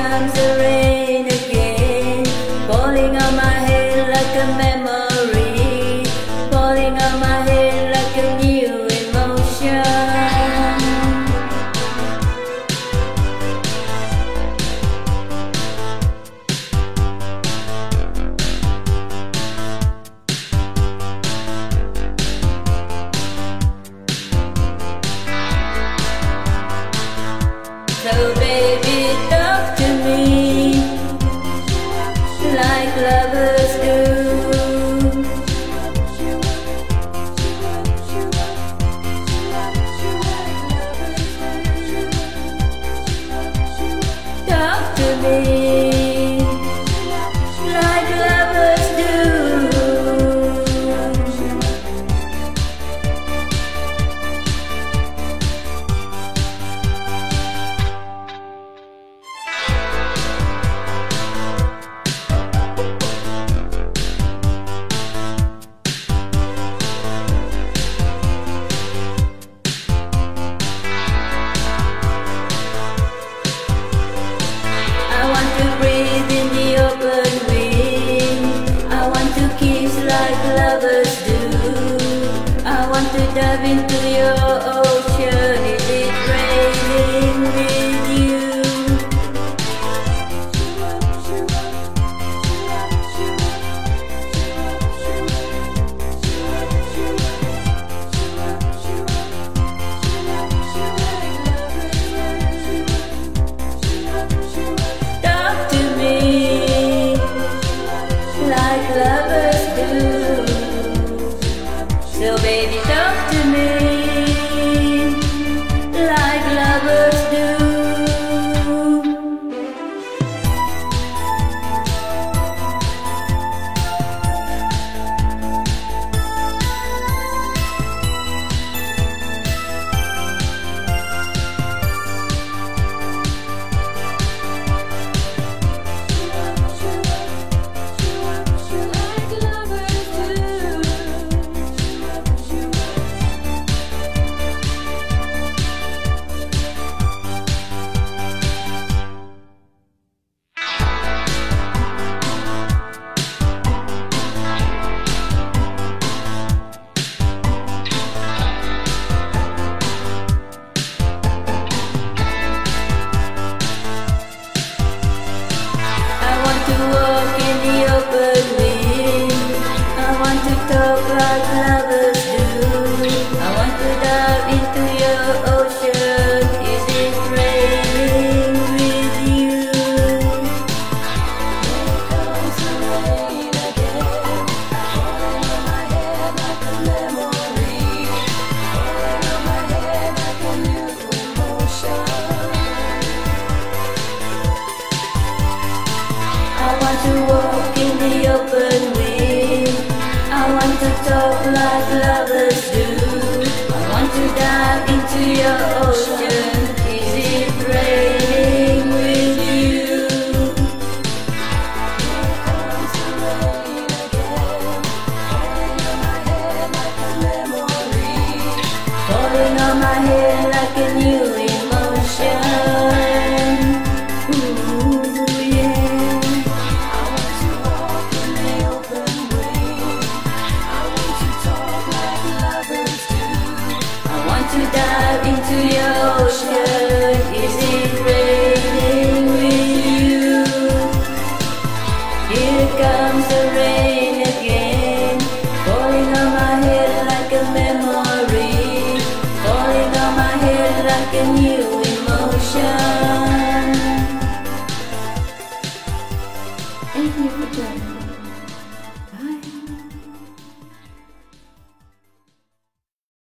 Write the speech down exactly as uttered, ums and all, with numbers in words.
comes the rain again, falling on my head like a memory, falling on my head like a new emotion. So baby, talk to me like lovers do. Talk to me like lovers do. Lovers do. I want to dive into your ocean. Is it raining with you? Talk to me like lovers do. So baby, talk to me like lovers do. Walk in the open wind. I want to talk like lovers do. I want to dive into your ocean. Is it raining with you? Here comes the rain again, falling on my head like a memory, falling on my head like a new emotion. I want to walk in the open wind. I want to talk like lovers do. I want to dive into your ocean. Is it raining with you? Here comes the rain again, falling on my head like a memory, falling on my head like a new emotion. To dive into your ocean. Is it raining with you? Here comes the rain again, falling on my head like a memory, falling on my head like a new